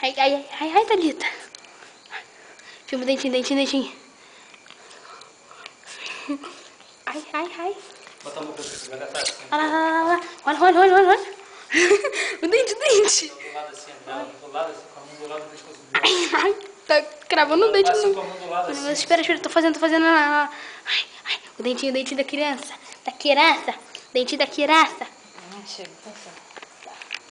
Ai, ai, ai, ai, Thalita. Filma o dentinho, dentinho, dentinho. Ai, ai, ai. Bota a boca aqui, vai gastar assim. Olha lá, olha, olha, olha, olha, olha. O dente, o dente. Do lado assim, do lado assim, com a mão do lado do pescoço dele. Ai, tá cravando o dente Assim, com a mão do lado assim. Espera, espera, tô fazendo. Ai, ai, o dentinho da criança. Da criança. Dentinho da criança. Chega, tá certo.